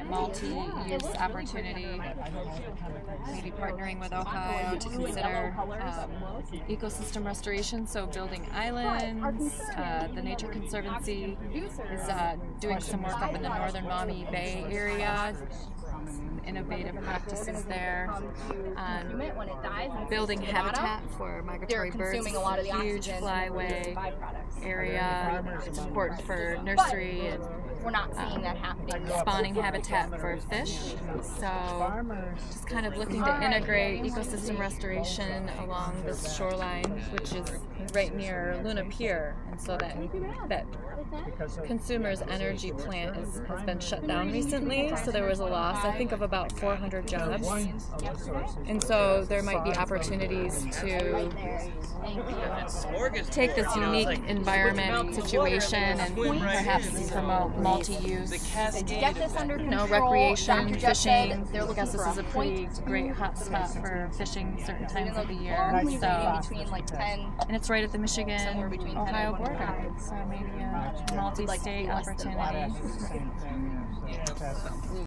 multi-use opportunity, maybe partnering with Ohio to consider ecosystem restoration, so building islands. The Nature Conservancy is doing some work up in the northern Maumee Bay area, some innovative practices there on building habitat for migratory birds. It's a huge flyway area. It's important for nursery and we're not seeing that happening. Spawning habitat for fish. So just kind of looking to integrate ecosystem restoration along this shoreline, which is right near Luna Pier, and so that Consumers Energy plant has been shut down recently, so there was a loss, I think, of about 400 jobs. And so there might be opportunities to take this unique environment situation and perhaps promote multi-use, recreation, fishing. I guess this is a pretty great hot spot for fishing certain times of the year. So, and it's right at the Michigan-Ohio border, so maybe a multi-state opportunity.